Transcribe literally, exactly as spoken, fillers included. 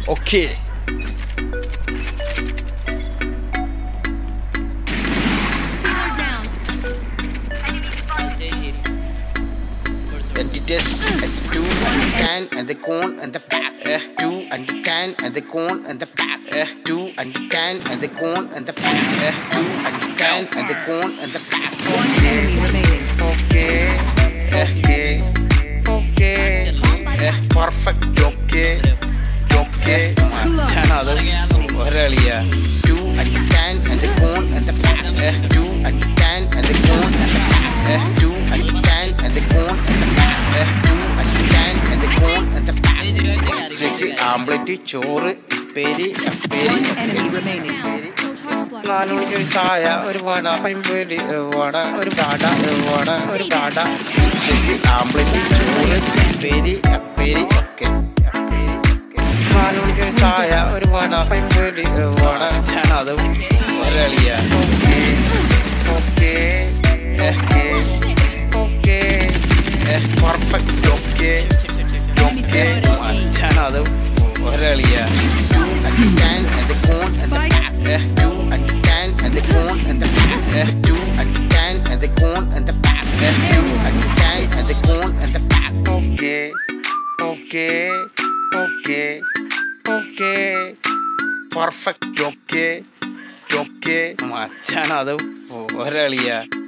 Okay. The details at two and the can and the cone and the back. Uh, two and the can and the cone and the back. Uh, two and the can and the cone and the back. Uh, two and the can and the cone and the back. One enemy remaining. Okay. Okay. Okay. Uh, perfect. Okay. Okay. Channel. Aurelia. Two and the can and the cone and the back. Uh, two and the can and the cone and the back. Uh, two and the can and the cone and the back. Uh, two and the can and the cone and the back. Omelette, ചോറ്, peri, peri. One enemy remaining. നാനൂറ്റി ചായ ഒരു വട പൈമ്പേരി വട ഒരു വട വട ഒരു വട ആംബ്ലറ്റ് ചോറ് പേരി പേരി ഒക്കെ നാനൂറ്റി ചായ ഒരു വട പൈമ്പേരി വട ഞാനത് ഒരളിയ okay okay okay okay perfect okay okay ഞാനത് ഒരളിയ can and the cone and the back. Two and the can and the cone and the back. Two and the can and the cone and the back. Two and the can and the cone and the back. Okay, okay, okay, okay. Perfect. Okay, okay. Machana adu oraliya.